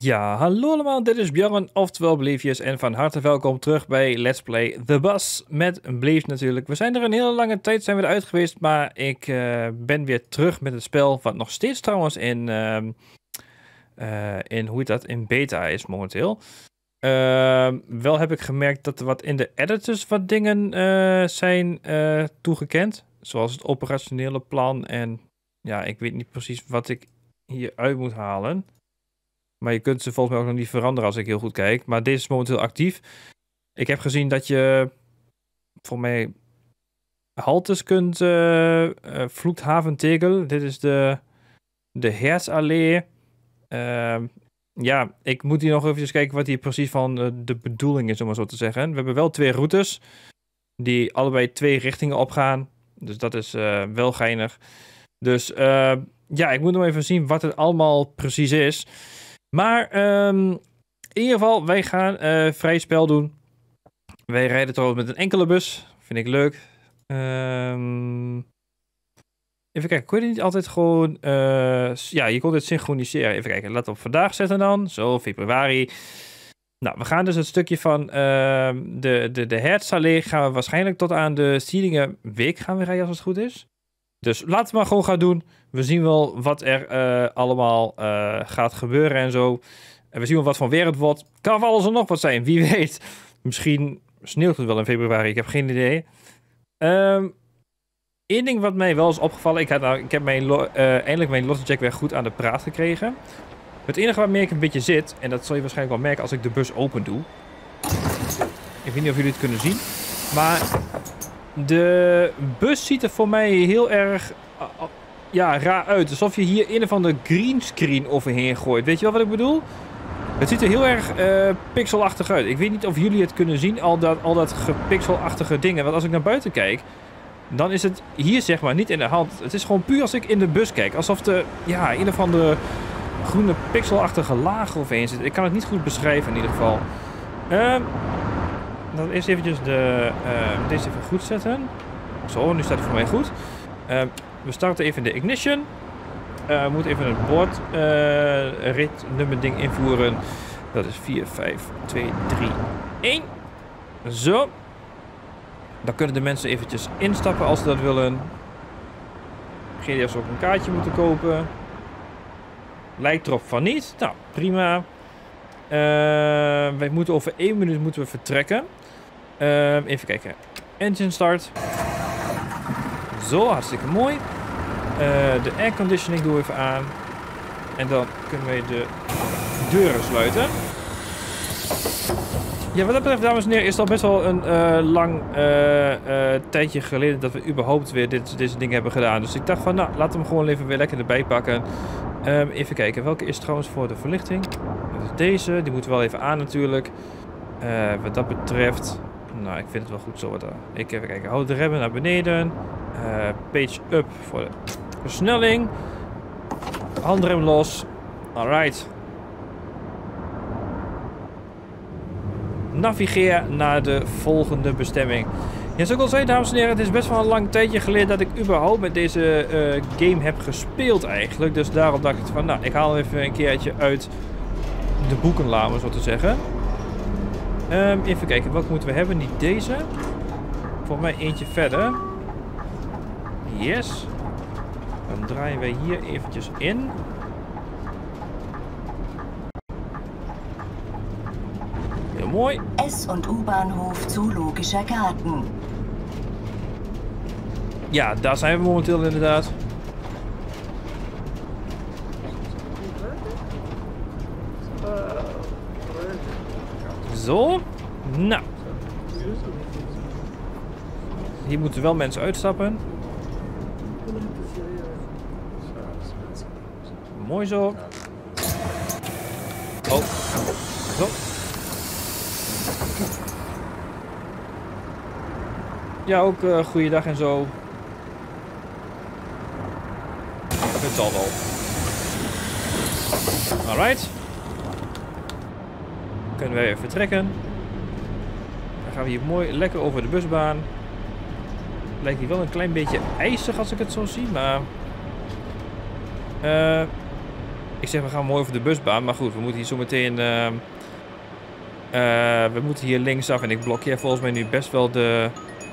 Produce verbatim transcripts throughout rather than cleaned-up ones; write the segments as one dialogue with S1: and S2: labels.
S1: Ja, hallo allemaal, dit is Bjorn, oftewel Bleefjes, en van harte welkom terug bij Let's Play The Bus, met Bleef natuurlijk. We zijn er een hele lange tijd zijn we eruit geweest, maar ik uh, ben weer terug met het spel, wat nog steeds trouwens in, uh, uh, in hoe heet dat, in beta is momenteel. Uh, wel heb ik gemerkt dat er wat in de editors wat dingen uh, zijn uh, toegekend, zoals het operationele plan en ja, ik weet niet precies wat ik hieruit moet halen. Maar je kunt ze volgens mij ook nog niet veranderen als ik heel goed kijk. Maar deze is momenteel actief. Ik heb gezien dat je voor mij haltes kunt uh, uh, Vloedhaventegel. Dit is de, de Herzallee. Uh, ja, ik moet hier nog even kijken wat hier precies van uh, de bedoeling is, om maar zo te zeggen. We hebben wel twee routes die allebei twee richtingen opgaan. Dus dat is uh, wel geinig. Dus uh, ja, ik moet nog even zien wat het allemaal precies is. Maar um, in ieder geval, wij gaan uh, vrij spel doen. Wij rijden trouwens met een enkele bus. Vind ik leuk. Um, even kijken, kon je niet altijd gewoon... Uh, ja, je kon dit synchroniseren. Even kijken, laten we op vandaag zetten dan. Zo, februari. Nou, we gaan dus het stukje van uh, de, de, de Herzallee gaan we waarschijnlijk tot aan de Siedingenweg gaan we rijden als het goed is. Dus laten we maar gewoon gaan doen. We zien wel wat er uh, allemaal uh, gaat gebeuren en zo. En we zien wel wat van weer het wordt. Kan van alles en nog wat zijn, wie weet. Misschien sneeuwt het wel in februari, ik heb geen idee. Um, Eén ding wat mij wel is opgevallen. Ik, had nou, ik heb mijn uh, eindelijk mijn Logitech weer goed aan de praat gekregen. Het enige waarmee ik een beetje zit, en dat zul je waarschijnlijk wel merken als ik de bus open doe. Ik weet niet of jullie het kunnen zien. Maar de bus ziet er voor mij heel erg... Uh, uh, Ja, raar uit. Alsof je hier een of andere greenscreen overheen gooit. Weet je wel wat ik bedoel? Het ziet er heel erg uh, pixelachtig uit. Ik weet niet of jullie het kunnen zien, al dat, al dat gepixelachtige dingen. Want als ik naar buiten kijk, dan is het hier zeg maar niet in de hand. Het is gewoon puur als ik in de bus kijk. Alsof er ja, een of andere groene pixelachtige laag overheen zit. Ik kan het niet goed beschrijven in ieder geval. Uh, dan eerst eventjes de, uh, deze even goed zetten. Zo, nu staat het voor mij goed. Uh, We starten even de ignition. Uh, we moeten even het boord uh, ritnummer ding invoeren. Dat is vier, vijf, twee, drie, één. Zo. Dan kunnen de mensen eventjes instappen als ze dat willen. Geen idee of ze ook een kaartje moeten kopen. Lijkt erop van niet. Nou, prima. Uh, wij moeten over één minuut moeten we vertrekken. Uh, even kijken. Engine start. Zo, hartstikke mooi. Uh, de airconditioning doen we even aan. En dan kunnen we de deuren sluiten. Ja, wat dat betreft, dames en heren, is het al best wel een uh, lang uh, uh, tijdje geleden dat we überhaupt weer dit, deze dingen hebben gedaan. Dus ik dacht van, nou, laten we hem gewoon even weer lekker erbij pakken. Um, even kijken, welke is trouwens voor de verlichting? Dat is deze, die moeten we wel even aan natuurlijk. Uh, wat dat betreft... Nou, ik vind het wel goed zo. Wat, uh, ik even kijken. Houd de remmen naar beneden. Uh, page up voor de versnelling. Handrem los. Alright. Navigeer naar de volgende bestemming. Ja, zoals ik al zei, dames en heren, het is best wel een lang tijdje geleden dat ik überhaupt met deze uh, game heb gespeeld eigenlijk. Dus daarom dacht ik van, nou, ik haal hem even een keertje uit de boekenla, om zo te zeggen. Um, even kijken, welke moeten we hebben? Niet deze. Volgens mij eentje verder. Yes. Dan draaien wij hier eventjes in. Heel mooi.
S2: S- und U-Bahnhof Zoologischer Garten.
S1: Ja, daar zijn we momenteel inderdaad. Zo. Nou. Hier moeten wel mensen uitstappen. Mooi zo. Oh. Zo. Ja, ook uh, goeiedag en zo. Het zal wel. Alright. Kunnen wij weer vertrekken. Dan gaan we hier mooi lekker over de busbaan. Lijkt hier wel een klein beetje ijzig als ik het zo zie, maar... Uh, Ik zeg, we gaan mooi over de busbaan. Maar goed, we moeten hier zo meteen... Uh, uh, we moeten hier linksaf. En ik blokkeer volgens mij nu best wel de...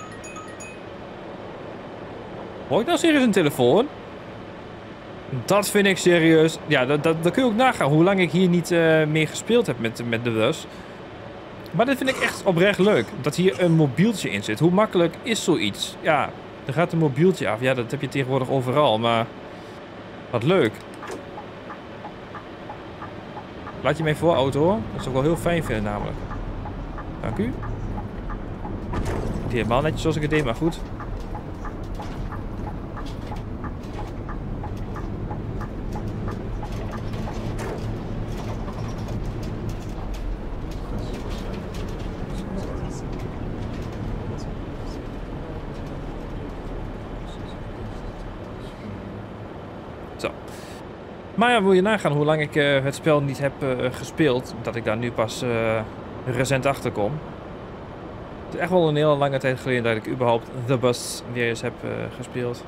S1: Hoor ik nou serieus een telefoon? Dat vind ik serieus. Ja, dat, dat, dat kun je ook nagaan. Hoe lang ik hier niet uh, meer gespeeld heb met, met de bus. Maar dit vind ik echt oprecht leuk. Dat hier een mobieltje in zit. Hoe makkelijk is zoiets? Ja, er gaat een mobieltje af. Ja, dat heb je tegenwoordig overal. Maar wat leuk. Laat je mij voor, auto. Dat zou ik wel heel fijn vinden namelijk. Dank u. Niet helemaal netjes zoals ik het deed, maar goed. Zo. Maar ja, wil je nagaan hoe lang ik uh, het spel niet heb uh, gespeeld. Dat ik daar nu pas uh, recent achter kom. Het is echt wel een hele lange tijd geleden dat ik überhaupt The Bus weer eens heb uh, gespeeld.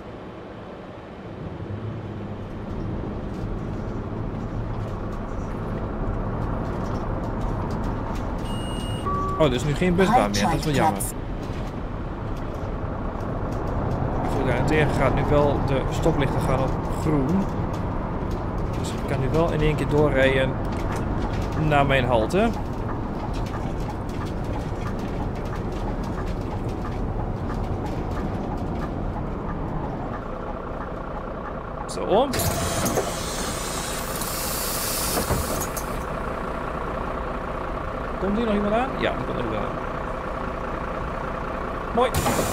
S1: Oh, er is nu geen busbaan meer. Dat is wel jammer. Goed, daarentegen gaat nu wel de stoplichten gaan op groen. Dus ik kan nu wel in één keer doorrijden naar mijn halte. Zo. Komt hier nog iemand aan? Ja, die komt er wel aan. Mooi.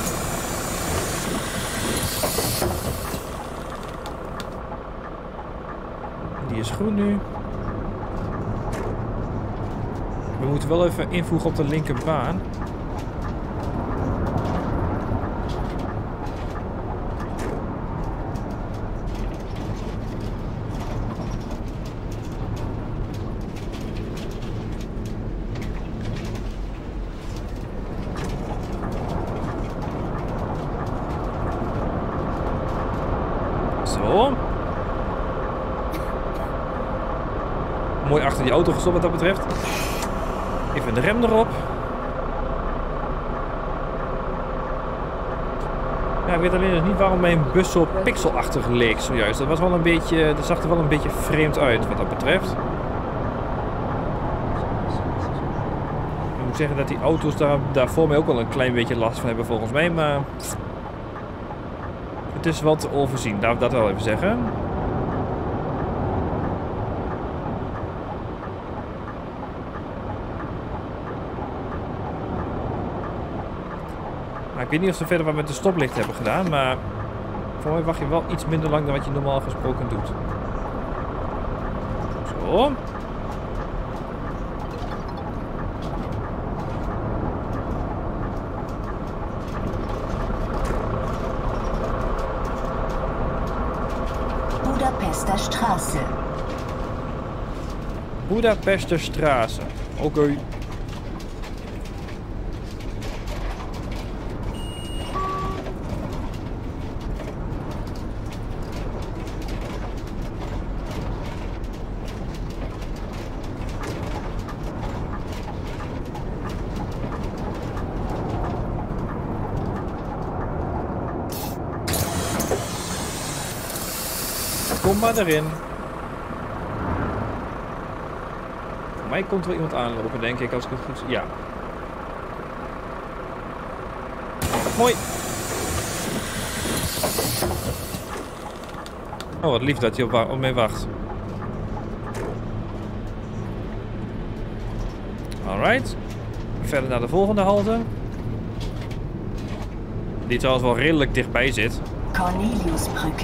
S1: Die is groen nu. We moeten wel even invoegen op de linkerbaan. Zo. Mooi achter die auto gestopt wat dat betreft. Even de rem erop. Ja, ik weet alleen dus niet waarom mijn bus zo pixelachtig leek zojuist. Dat was wel een beetje, dat zag er wel een beetje vreemd uit wat dat betreft. Ik moet zeggen dat die auto's daar, daar voor mij ook wel een klein beetje last van hebben volgens mij, maar het is wel te overzien, laat ik dat wel even zeggen. Maar ik weet niet of ze verder wat met de stoplicht hebben gedaan, maar voor mij wacht je wel iets minder lang dan wat je normaal gesproken doet. Zo.
S2: Budapester Straße.
S1: Budapester Straße. Oké. Okay. Kom maar erin. Voor mij komt er wel iemand aanlopen, denk ik, als ik het goed zie. Ja. Mooi. Oh, wat lief dat hij op, op mij wacht. Alright. Verder naar de volgende halte. Die trouwens wel redelijk dichtbij zit.
S2: Corneliusbrücke.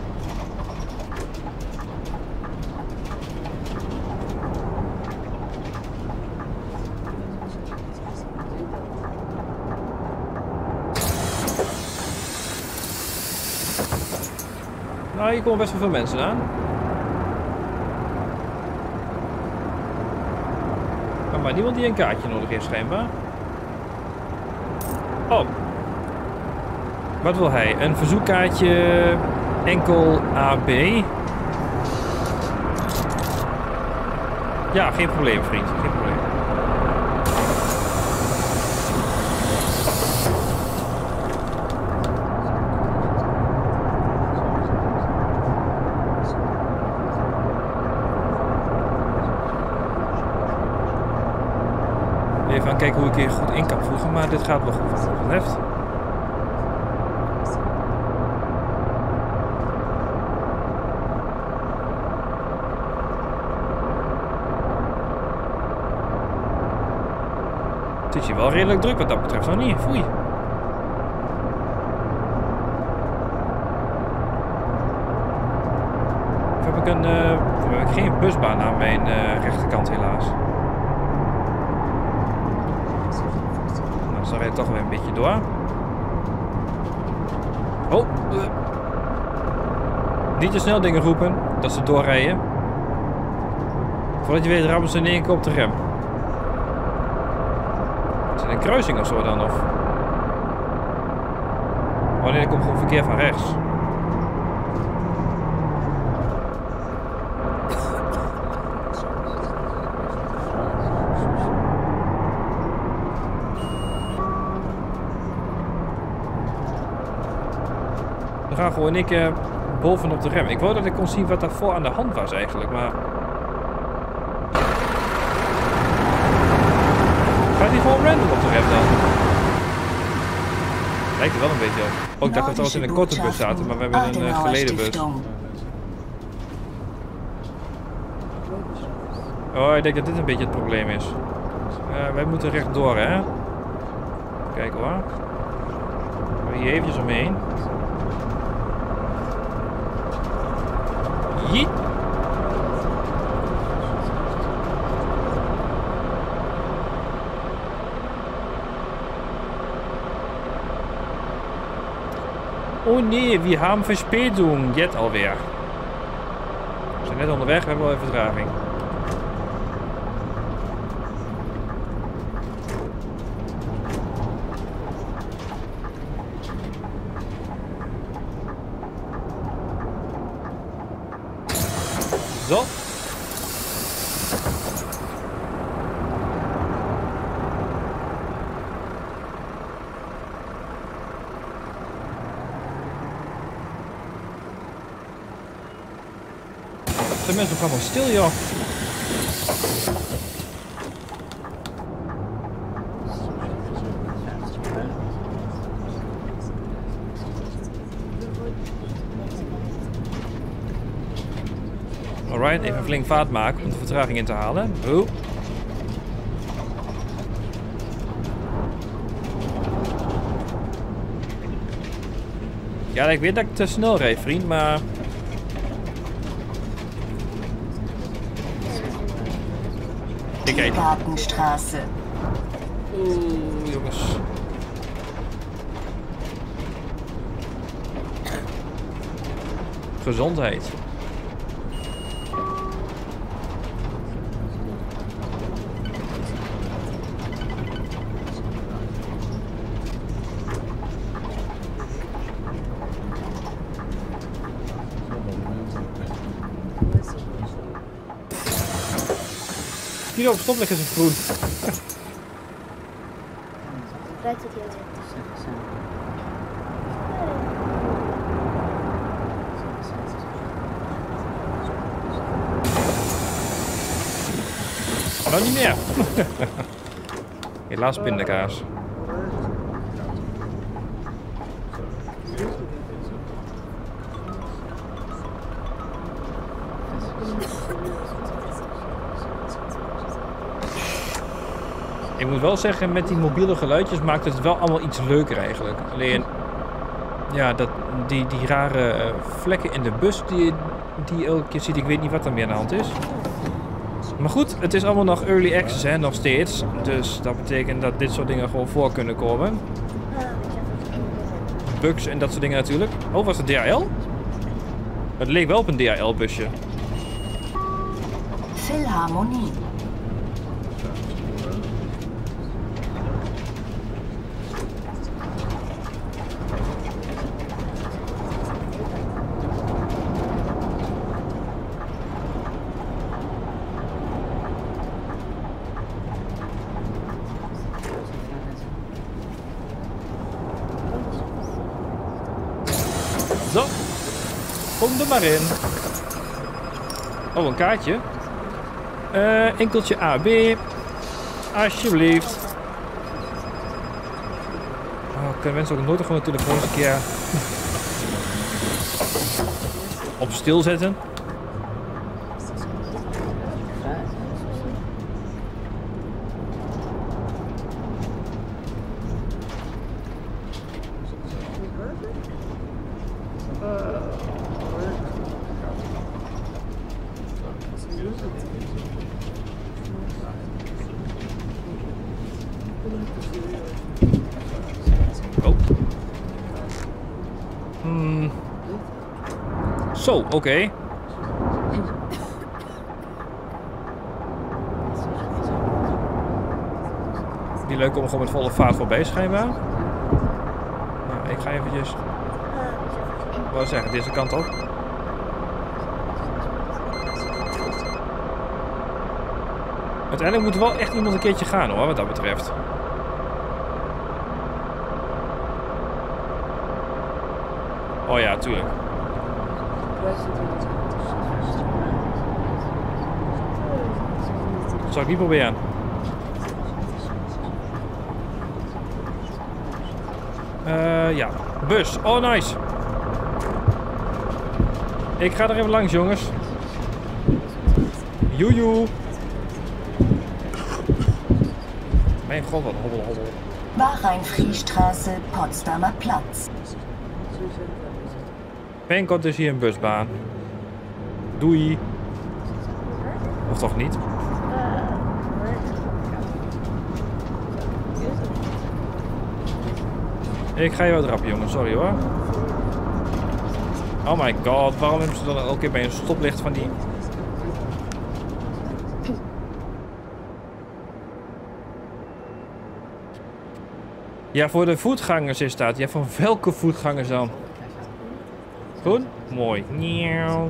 S1: Nou, hier komen best wel veel mensen aan. Maar niemand die een kaartje nodig heeft, schijnbaar. Oh. Wat wil hij? Een verzoekkaartje enkel A B. Ja, geen probleem, vriend. Geen probleem. Even aan kijken hoe ik hier goed in kan voegen, maar dit gaat wel goed wat dat betreft. Het is hier wel redelijk druk wat dat betreft, nog niet? Foei. Of heb ik een... Uh, heb ik geen busbaan aan mijn uh, rechterkant helaas. Dan rijdt toch weer een beetje door. Oh. Uh. Niet te snel dingen roepen. Dat ze doorrijden. Voordat je weet rammen ze in één keer op de rem. Is het een kruising of zo dan? Of? Oh nee, er komt gewoon verkeer van rechts. We gaan gewoon ik uh, bovenop de rem. Ik wou dat ik kon zien wat daarvoor aan de hand was eigenlijk, maar... Gaat hij gewoon random op de rem dan? Lijkt er wel een beetje op. Ook dat we trouwens in een korte bus zaten, maar we hebben een uh, geleden bus. Oh, ik denk dat dit een beetje het probleem is. Uh, wij moeten rechtdoor, hè? Kijken hoor. We hier eventjes omheen. Jiet. Oh nee, we hebben Verspätung. Jet alweer. We zijn net onderweg, we hebben wel even vertraging. Zo. De mensen gaan wel stil, joh. Alright, even flink vaart maken om de vertraging in te halen. Oh. Ja, ik weet dat ik te snel rijd, vriend, maar...
S2: Tiergartenstraße.
S1: Oeh, jongens. Gezondheid. Hier op stoplig is het groen.
S3: Rijdt het hier
S1: Nou niet meer. Helaas pindakaas. Ik moet wel zeggen, met die mobiele geluidjes maakt het wel allemaal iets leuker eigenlijk. Alleen, ja, dat, die, die rare uh, vlekken in de bus die, die je elke keer ziet, ik weet niet wat er meer aan de hand is. Maar goed, het is allemaal nog early access, hè, nog steeds. Dus dat betekent dat dit soort dingen gewoon voor kunnen komen. Bugs en dat soort dingen natuurlijk. Oh, was het D H L? Het leek wel op een D H L-busje.
S2: Philharmonie.
S1: Zo. Kom er maar in. Oh, een kaartje. Uh, enkeltje A B. Alsjeblieft. Oh, kunnen mensen ook nooit gewoon natuurlijk gewoon eens een keer op stil zetten? Oh. Hmm. Zo, oké. Okay. Die leuk om gewoon met volle vaart voorbij schijnbaar. Nou, ik ga eventjes... Ik wou zeggen, deze kant op. Uiteindelijk moet er wel echt iemand een keertje gaan hoor, wat dat betreft. Oh ja, tuurlijk. Dat zal ik niet proberen. Uh, ja, bus. Oh, nice. Ik ga er even langs, jongens. Joejoe. Mijn god, wat hobbel, hobbel.
S2: Wachheim-Friestraße, Potsdamer Platz.
S1: Binnenkort is hier een busbaan. Doei. Of toch niet? Ik ga je wat rappen, jongen. Sorry hoor. Oh my god. Waarom hebben ze dan elke keer bij een stoplicht van die... Ja, voor de voetgangers is dat. Ja, van welke voetgangers dan? Goed? Mooi. Nieuw.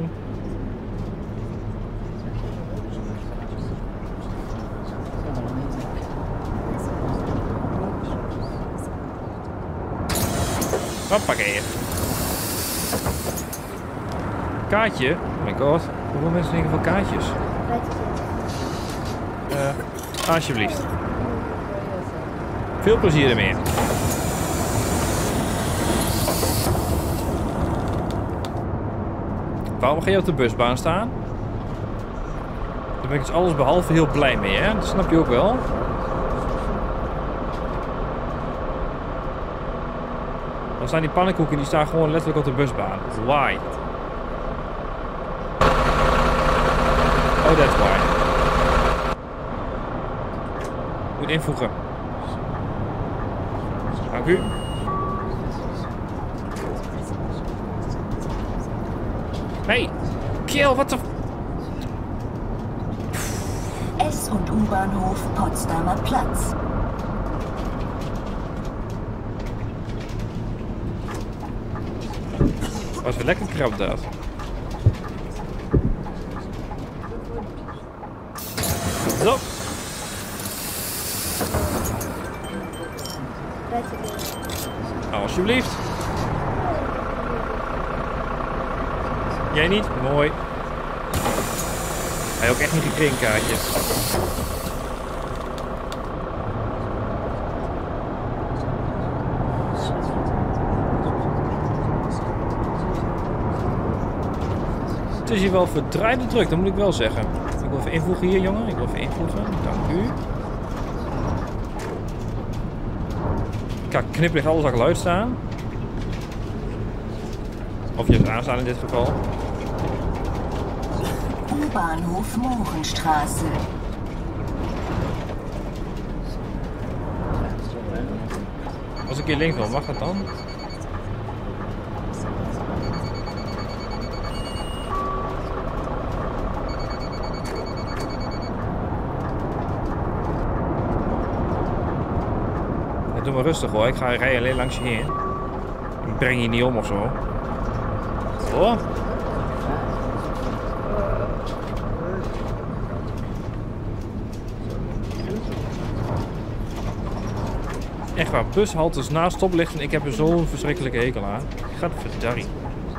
S1: Hoppakee. Kaartje? Oh my god. Hoeveel mensen denken van kaartjes? Uh, alsjeblieft. Veel plezier ermee. Waarom ga je op de busbaan staan? Daar ben ik dus alles behalve heel blij mee, hè? Dat snap je ook wel. Dan staan die pannenkoeken, die staan gewoon letterlijk op de busbaan. Why? Oh, that's why. Moet invoegen. Dank u. Hey, kill, what the...
S2: S- und U-Bahnhof Potsdamer Platz.
S1: Was weer lekker krap dat. Zo. Alsjeblieft. Jij niet? Mooi. Hij ook echt niet gekregen kaartjes. Het is hier wel verdraaide druk, dat moet ik wel zeggen. Ik wil even invoegen hier, jongen. Ik wil even invoegen. Dank u. Ik ga knipperig alles al geluid staan. Of juist aanstaan in dit geval.
S2: U-Bahnhof Mohrenstraße.
S1: Als ik hier links wil, mag dat dan? Ja, doe maar rustig hoor, ik ga rijden alleen langs je heen. Ik breng je niet om of zo. Oh. Echt waar, bushaltes naast stoplichten, ik heb er zo'n verschrikkelijke hekel aan. Gadverdarrie.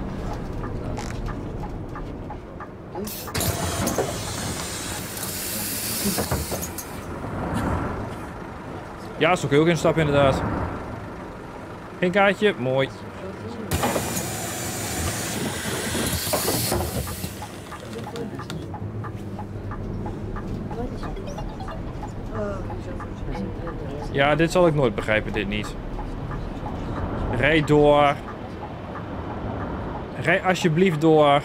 S1: Ja, zo kun je ook instappen inderdaad. Geen kaartje, mooi. Ja, dit zal ik nooit begrijpen, dit niet. Rij door. Rij alsjeblieft door.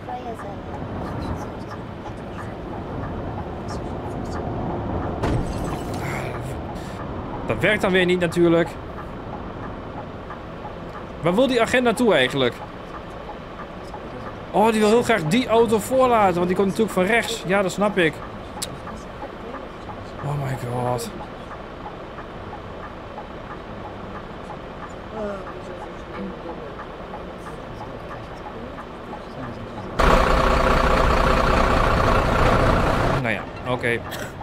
S1: Dat werkt dan weer niet natuurlijk. Waar wil die agent naartoe eigenlijk? Oh, die wil heel graag die auto voorlaten, want die komt natuurlijk van rechts. Ja, dat snap ik. Oh my god. Nou ja, oké. Okay.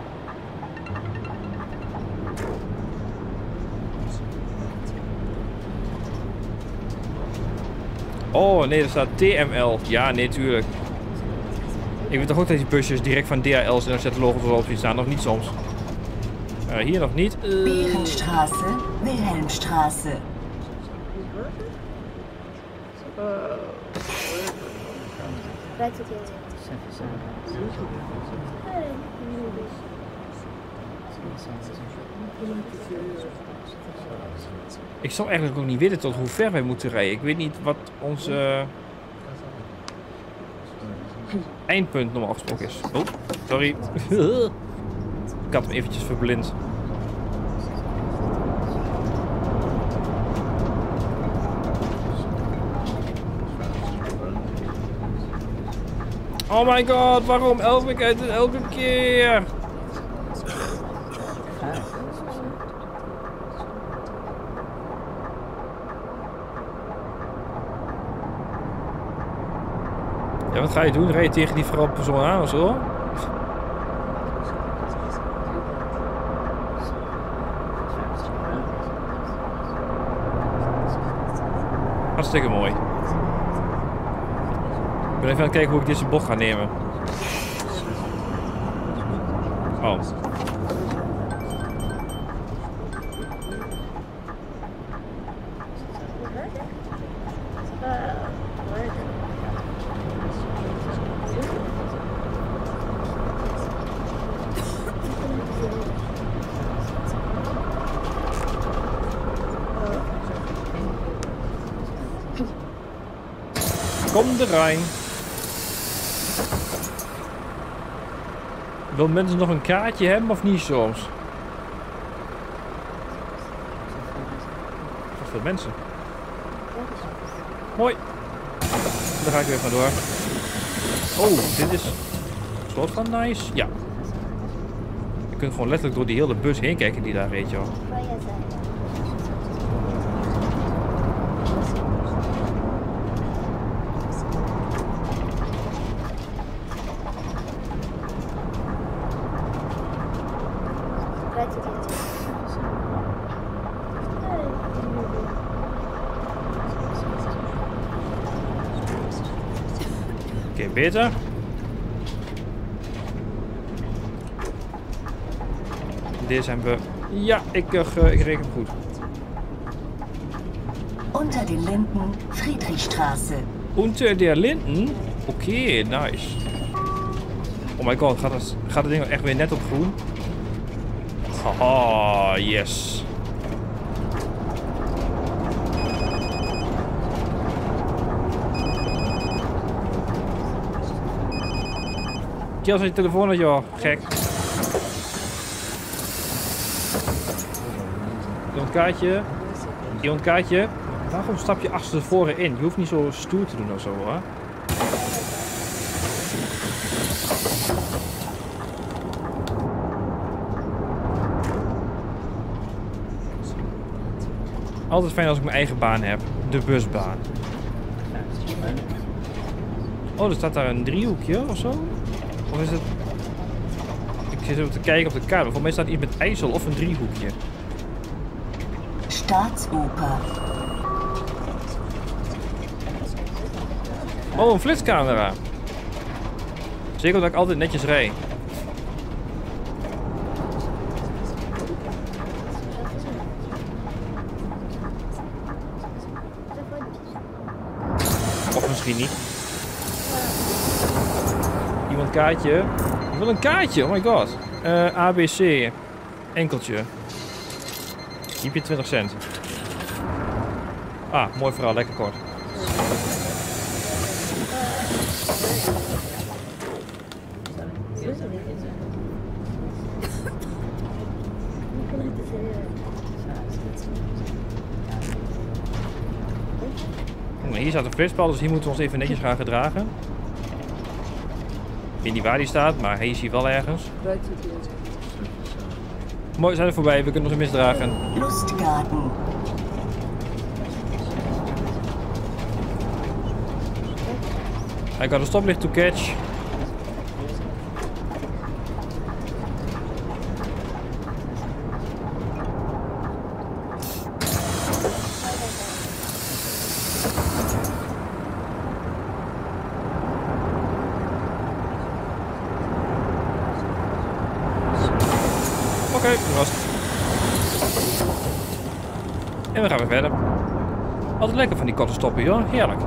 S1: Oh nee, er staat T M L. Ja, nee, tuurlijk. Ik weet toch ook dat die busjes direct van D H L's en daar zetten logos op zien staan. Nog niet soms. Uh, hier nog niet. Uh...
S2: Berenstraße, Wilhelmstraße.
S1: Ik zou eigenlijk ook niet weten tot hoe ver wij moeten rijden. Ik weet niet wat onze uh, eindpunt normaal gesproken is. Oh, sorry. Ik had hem eventjes verblind. Oh my god, waarom elke keer? Elke keer? Ja, wat ga je doen? Rij je tegen die vrouwpersoon aan of zo? Hartstikke mooi. Ik ben even aan het kijken hoe ik deze bocht ga nemen. Oh. Kom de Rijn. Wil mensen nog een kaartje hebben of niet soms? Wat veel mensen. Mooi. Daar ga ik weer van door. Oh, dit is een soort van nice. Ja. Je kunt gewoon letterlijk door die hele bus heen kijken die daar reed, joh. Oké, okay, beter. Deze hebben we. Ja, ik, uh, ik reken goed.
S2: Unter den Linden, Friedrichstraße.
S1: Unter der Linden? Oké, okay, nice. Oh my god, gaat het, gaat het ding echt weer net op groen? Haha, yes. Kill zijn je telefoon uit, joh. Gek. Iemand kaartje. Iemand kaartje. Waarom stap je achter tevoren in? Je hoeft niet zo stoer te doen of zo, hoor. Altijd fijn als ik mijn eigen baan heb. De busbaan. Oh, er staat daar een driehoekje of zo? Of is het... Ik zit even te kijken op de kaart. Volgens mij staat iets met IJssel of een driehoekje.
S2: Staatsoper.
S1: Oh, een flitscamera. Zeker dat ik altijd netjes rijd. misschien niet. Iemand een kaartje? Ik wil een kaartje, oh my god. Uh, A B C. Enkeltje. Hier heb je twintig cent. Ah, mooi verhaal, lekker kort. Hier staat een flitspaal, dus hier moeten we ons even netjes gaan gedragen. Ik weet niet waar die staat, maar hij is hier wel ergens. Mooi, we zijn er voorbij, we kunnen ons misdragen.
S2: Lustgarten.
S1: I got a stoplicht to catch. Oké, okay, dat was het. En we gaan weer verder. Altijd lekker van die korte stoppen, joh. Heerlijk.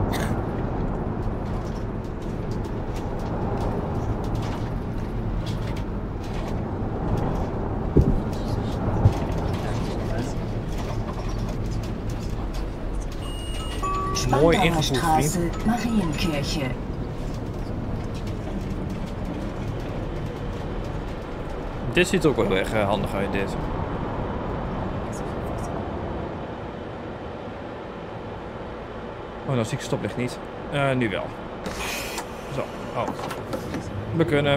S1: Mooi ingevoerd, vriend.
S2: Marienkirche.
S1: Dit ziet er ook wel heel erg uh, handig uit, dit. Oh, nou zie ik stoplicht niet. Uh, nu wel. Zo, oh. We kunnen.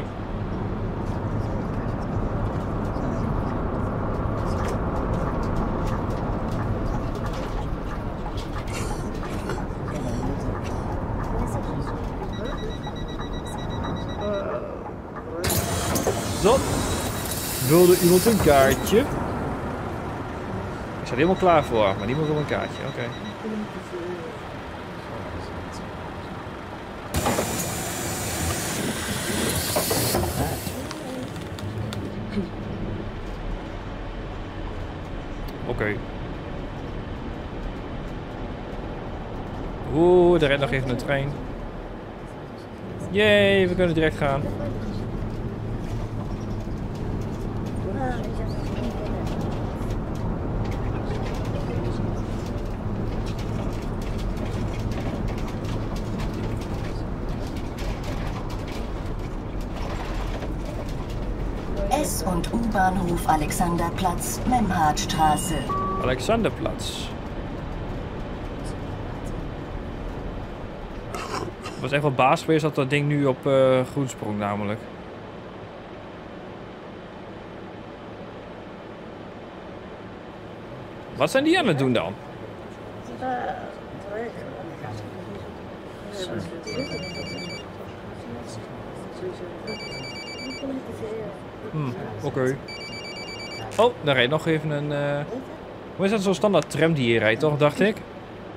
S1: Zo. Wilde iemand een kaartje? Ik sta er helemaal klaar voor, maar niemand wil een kaartje. Oké. Okay. Oké. Okay. Oeh, er rijdt nog even een trein. Jee, we kunnen direct gaan.
S2: S- und U-Bahnhof Alexanderplatz, Memhardstraße.
S1: Alexanderplatz. Het was echt wel baas geweest dat dat ding nu op uh, groen sprong namelijk. Wat zijn die aan het doen dan? Hmm, oké. Okay. Oh, daar rijdt nog even een... Uh... Hoe is dat zo'n standaard tram die hier rijdt, toch? Dacht ik.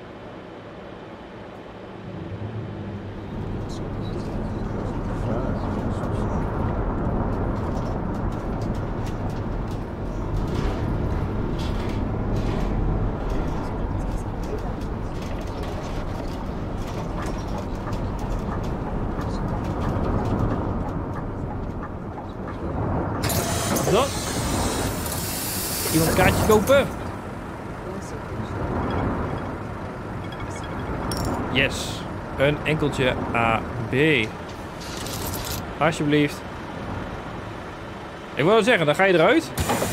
S1: Zo. Iemand een kaartje kopen? Yes. Een enkeltje A B. Alsjeblieft. Ik wil zeggen, dan ga je eruit.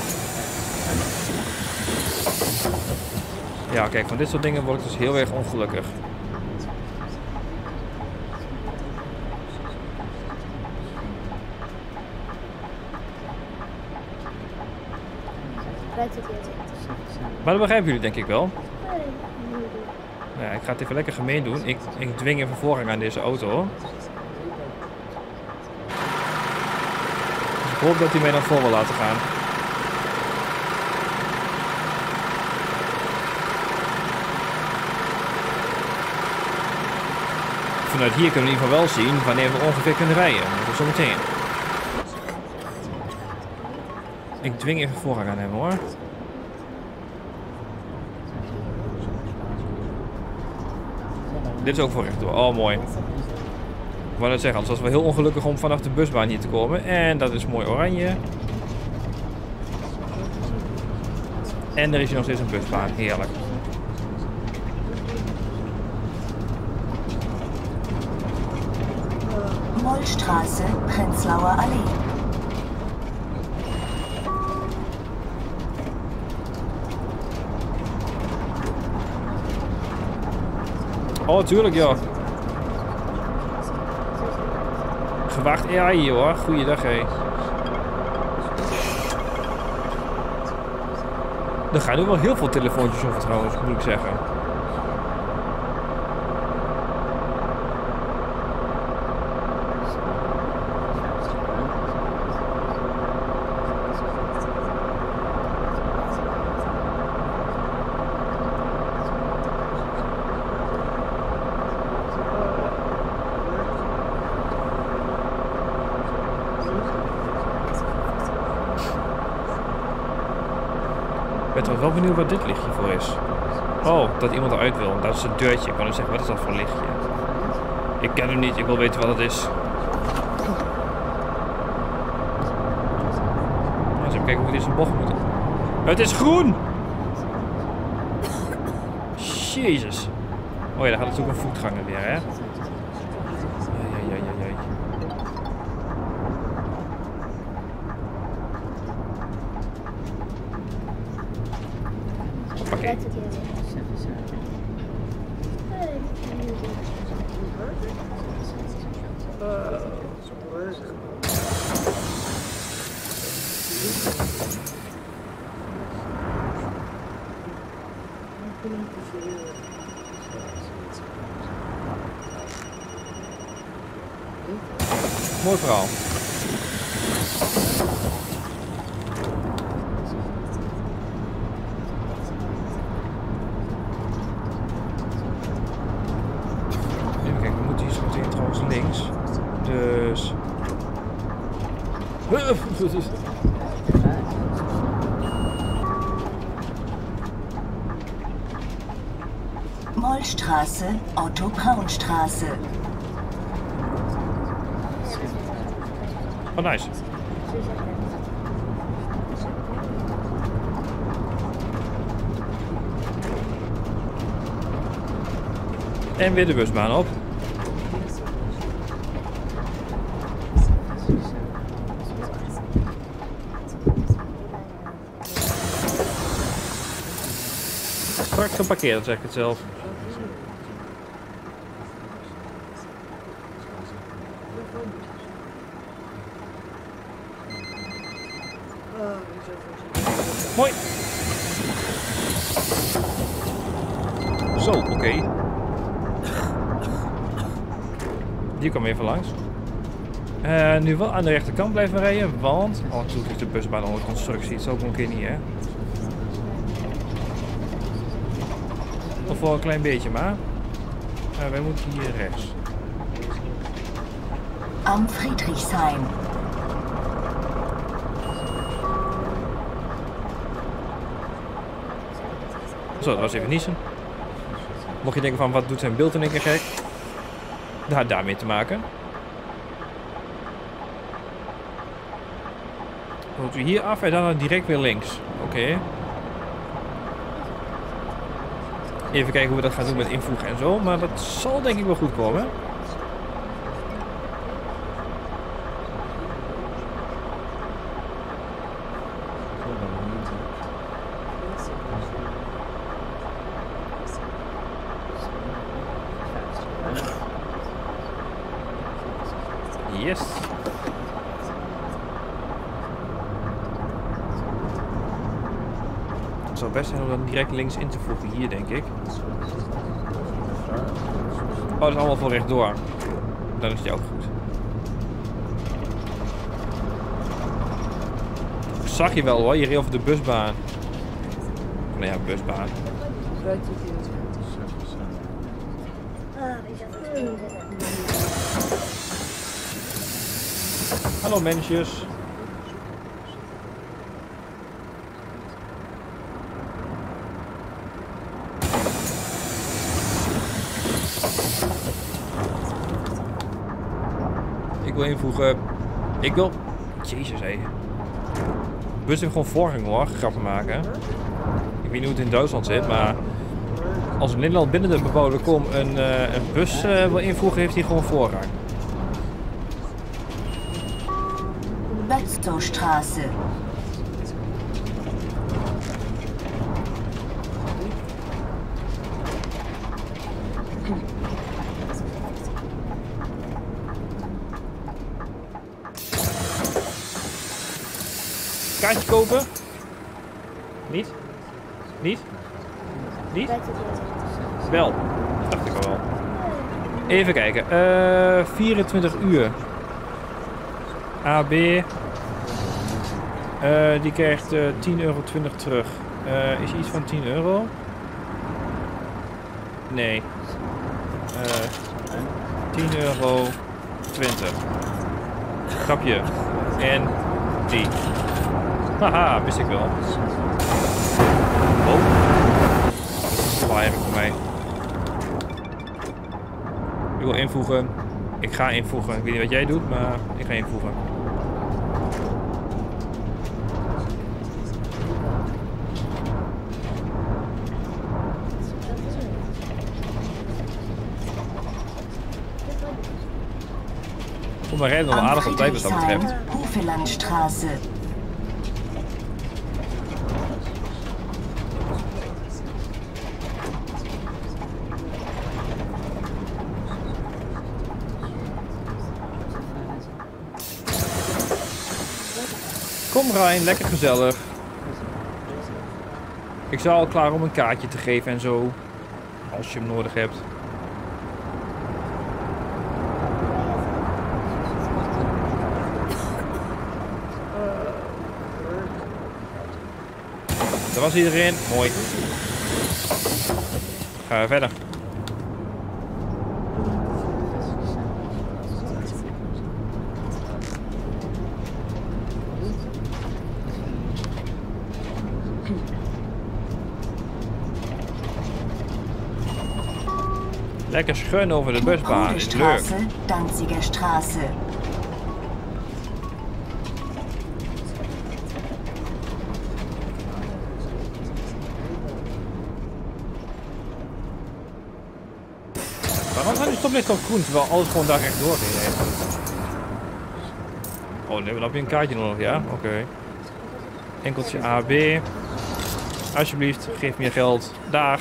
S1: Ja, kijk, van dit soort dingen word ik dus heel erg ongelukkig. Maar dat begrijpen jullie denk ik wel. Ja, ik ga het even lekker gemeen doen. Ik, ik dwing even voorrang aan deze auto. Dus ik hoop dat hij mij dan voor wil laten gaan. Vanuit hier kunnen we in ieder geval wel zien wanneer we ongeveer kunnen rijden. Dat is zo meteen. Ik dwing even voorrang aan hem hoor. Dit is ook voor rechtdoor. Oh, mooi. Ik wou net zeggen, anders was het wel heel ongelukkig om vanaf de busbaan hier te komen. En dat is mooi oranje. En er is hier nog steeds een busbaan. Heerlijk.
S2: Mollstraße, Prenzlauer Allee.
S1: Oh, tuurlijk, joh. Gewaagd A I, hoor. Goeiedag, hé. Er gaan nu wel heel veel telefoontjes over trouwens, moet ik zeggen. Ik ben toch wel benieuwd wat dit lichtje voor is. Oh, dat iemand eruit wil. Dat is een deurtje. Ik kan dan zeggen, wat is dat voor een lichtje? Ik ken hem niet. Ik wil weten wat het is. Nou, eens even kijken hoe we dit in de bocht moeten. Het is groen! Jezus. Oh ja, daar gaat natuurlijk een voetganger weer, hè? Ja, ja, ja, ja, ja.
S3: Rijdt het hier
S1: Mooi verhaal. Even kijken, we moeten hier zo meteen trouwens links. Dus...
S2: Mollstraße, Otto-Braun-Straße.
S1: Oh, nice. En weer de busbaan op. Straks geparkeerd, zeg ik het zelf. Mooi. Zo, oké. Okay. Die kwam even langs. Uh, nu wel aan de rechterkant blijven rijden, want... Oh, natuurlijk is de busbaan onder constructie. Het is ook een keer niet, hè? Of wel een klein beetje, maar... Uh, wij moeten hier rechts.
S2: Am Friedrichshain.
S1: Zo, dat was even niezen. Mocht je denken van, wat doet zijn beeld in één keer gek? Dat had daarmee te maken. Dan moeten we hier af en dan direct weer links. Oké. Okay. Even kijken hoe we dat gaan doen met invoegen en zo. Maar dat zal denk ik wel goed komen. Yes. Het zou best zijn om dan direct links in te voegen hier, denk ik. Oh, dat is allemaal voor rechtdoor. Dan is die ook goed. Zag je wel hoor, je reed over de busbaan. Nee, ja, busbaan. Hallo mensjes. wil invoegen. Ik wil... Jezus, hé. Bus heeft gewoon voorrang hoor, grappen maken. Ik weet niet hoe het in Duitsland zit, maar... Als in Nederland binnen de bebouwde kom een, uh, een bus uh, wil invoegen, heeft hij gewoon voorrang.
S2: Betzowstraße.
S1: Kaartje kopen? Niet? Niet? Niet? Wel. Dat dacht ik al wel. Even kijken. Uh, vierentwintig uur. A B. Uh, die krijgt uh, tien euro twintig terug. Uh, is iets van tien euro? Nee. Uh, tien euro twintig. Grapje. En die. Haha, wist ik wel. Oh. Dat is wel eigenlijk voor mij. Ik wil invoegen. Ik ga invoegen. Ik weet niet wat jij doet, maar ik ga invoegen. Voor mijn rijden nog wel aardig op tijd wat dat betreft.
S2: Hoevelandstraße.
S1: Kom Rijn, lekker gezellig. Ik sta al klaar om een kaartje te geven en zo. Als je hem nodig hebt. Dat was iedereen. Mooi. Gaan we verder. Lekker schön over de busbaan. Is leuk.
S2: Danziger Straße.
S1: Waarom gaan die stoplichten op groen terwijl alles gewoon daar echt doorgeeft? Oh nee, dan heb je een kaartje nodig, ja? Oké. Okay. Enkeltje A B. Alsjeblieft, geef me je geld. Daar.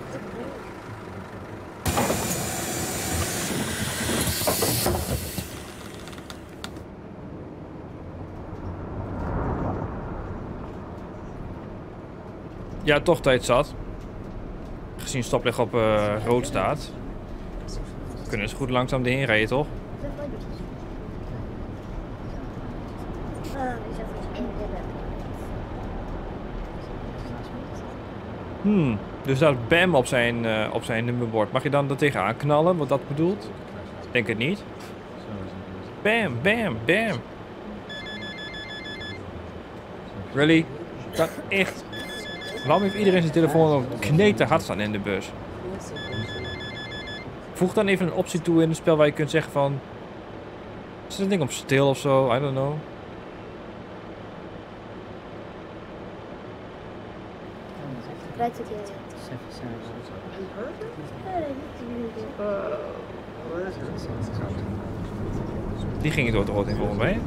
S1: Ja, toch tijd zat. Gezien stoplicht op uh, rood staat. Kunnen ze goed langzaam erheen rijden, toch? Hmm, dus staat BAM op zijn, uh, op zijn nummerbord. Mag je dan er tegenaan knallen, wat dat bedoelt? Denk het niet. Bam, bam, bam. Really? Dat echt... Waarom heeft iedereen zijn telefoon op kneten hard staan in de bus? Voeg dan even een optie toe in het spel waar je kunt zeggen van... Is dat ding op stil of zo? I don't know. Die ging door het rood in volgens mij.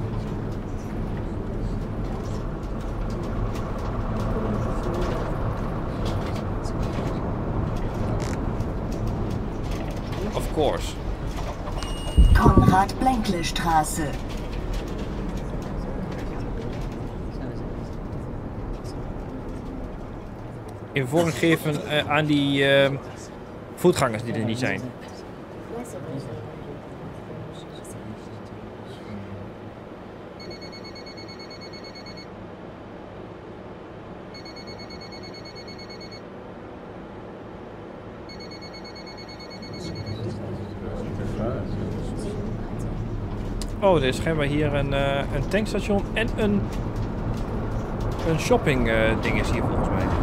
S1: Of course.
S2: Konrad-Blenkle-Straße.
S1: In vorm geven uh, aan die uh, voetgangers die er niet zijn. Oh, er is schijnbaar hier een, uh, een tankstation en een, een shopping uh, ding is hier volgens mij.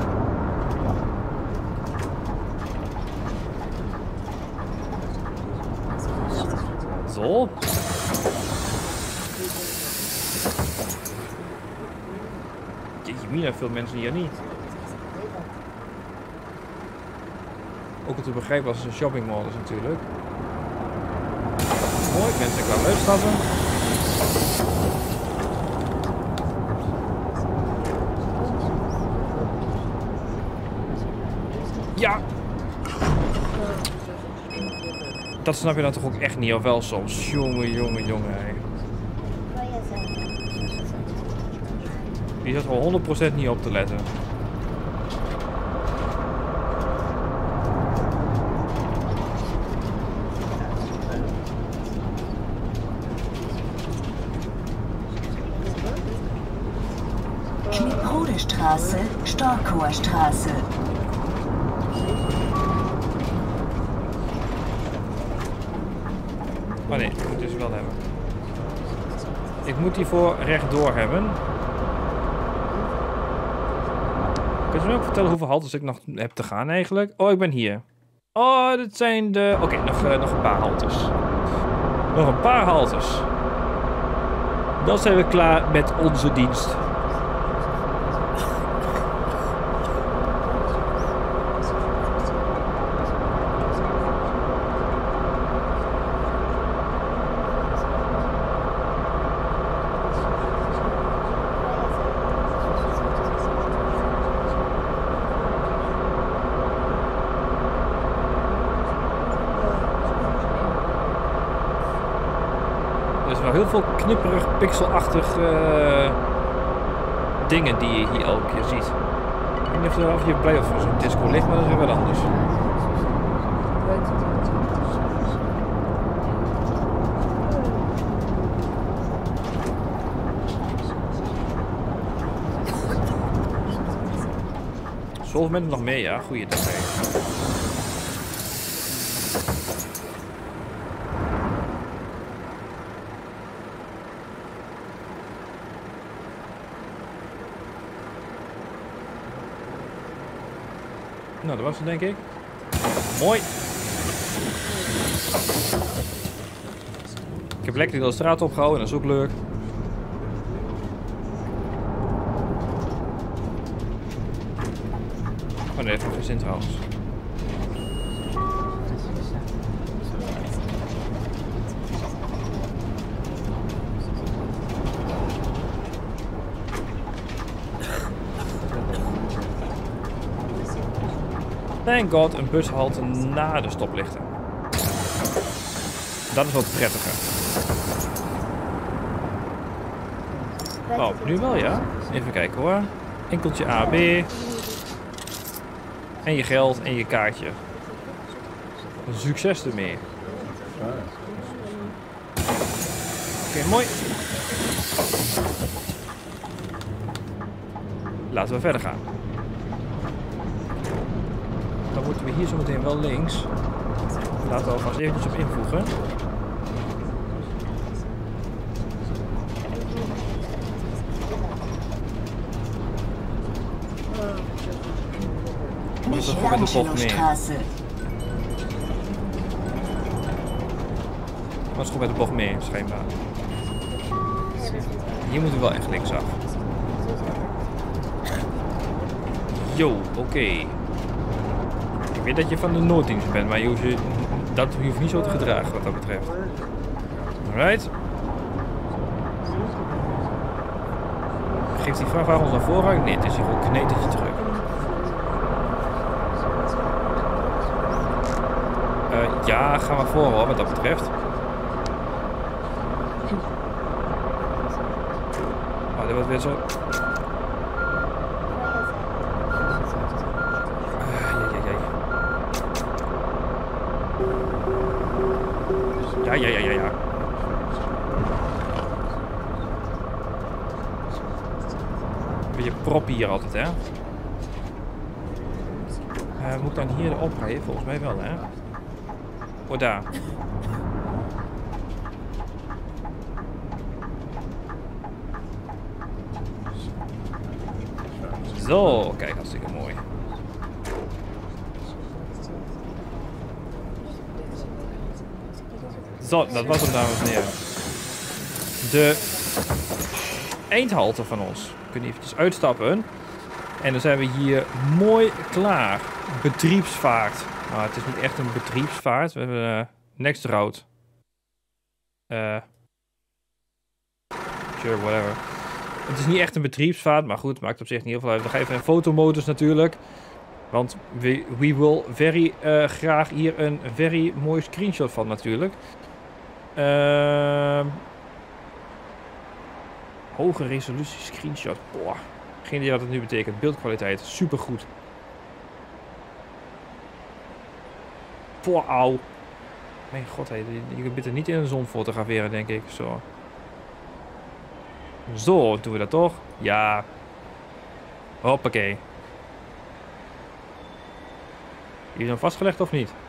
S1: Zo. Mina veel mensen hier niet. Ook om te begrijpen als het een shoppingmall is natuurlijk. Mooi, mensen gaan uitstappen. Ja! Dat snap je dan toch ook echt niet, of wel soms? Jongen, jongen, jongen. Hè. Die zat wel honderd procent niet op te letten.
S2: Knipprodestraße, Storkower Straße.
S1: Oh nee, ik moet dus wel hebben. Ik moet hiervoor rechtdoor hebben. Kun je me ook vertellen hoeveel haltes ik nog heb te gaan eigenlijk? Oh, ik ben hier. Oh, dit zijn de... Oké, okay, nog, uh, nog een paar haltes. Nog een paar haltes. Dan zijn we klaar met onze dienst. Heel veel knipperig, pixelachtig uh, dingen die je hier elke keer ziet. Ik weet niet of, of je blij of voor zo'n disco ligt, maar dat is weer wat anders. Zoveel momenten nog meer, ja. Goeie dag. Nou, dat was het denk ik. Mooi. Ik heb lekker de straat opgehouden, dat is ook leuk. Oh nee, dat heeft nog geen zin trouwens. Thank God, een bushalte na de stoplichten. Dat is wat prettiger. Oh, nu wel ja. Even kijken hoor. Enkeltje A B. En je geld en je kaartje. Succes ermee. Oké, okay, mooi. Laten we verder gaan. Dan moeten we hier zo meteen wel links. Laten we alvast eventjes op invoegen. Dat is toch met de bocht mee. Dat is goed met de bocht mee, schijnbaar. Hier moeten we wel echt linksaf. Yo, oké. Okay. Ik weet dat je van de nooddienst bent, maar je hoeft, je, dat, je hoeft niet zo te gedragen wat dat betreft. Alright. Geeft die vrachtwagen ons naar voren? Nee, het is hier gewoon knetertje terug. Uh, ja, gaan we voor hoor, wat dat betreft. Oh, dit wordt weer zo... Ja, ja, ja, ja, ja. Beetje proppen hier altijd, hè? Uh, moet ik dan hier oprijden? Volgens mij wel, hè? Oh, daar. Zo, kijk, hartstikke mooi. Zo, dat was hem, dames en heren. De eindhalte van ons. We kunnen eventjes uitstappen. En dan zijn we hier mooi klaar. Bedrijfsvaart. Nou, het is niet echt een bedrijfsvaart. We hebben uh, next route. Uh, sure, whatever. Het is niet echt een bedrijfsvaart, maar goed, maakt op zich niet heel veel uit. We gaan even in fotomodus natuurlijk. Want we, we will very uh, graag hier een very mooi screenshot van natuurlijk. Uh, hoge resolutie screenshot. Boah. Geen idee wat het nu betekent. Beeldkwaliteit, supergoed. Boah, auw. Mijn god, hey, je kunt beter niet in de zon fotograferen, denk ik. Zo. Zo, doen we dat toch? Ja. Hoppakee. Is hij dan vastgelegd of niet?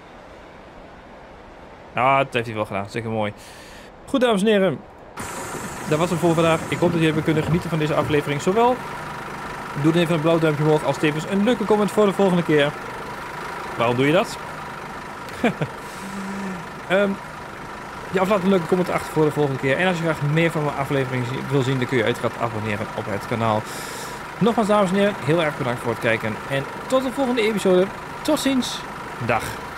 S1: Nou, dat heeft hij wel gedaan. Zeker mooi. Goed, dames en heren. Dat was het voor vandaag. Ik hoop dat jullie hebben kunnen genieten van deze aflevering. Zowel, doe dan even een blauw duimpje omhoog als tevens een leuke comment voor de volgende keer. Waarom doe je dat? um, ja, of laat een leuke comment achter voor de volgende keer. En als je graag meer van mijn afleveringen wil zien, dan kun je uiteraard abonneren op het kanaal. Nogmaals, dames en heren, heel erg bedankt voor het kijken. En tot de volgende episode. Tot ziens. Dag.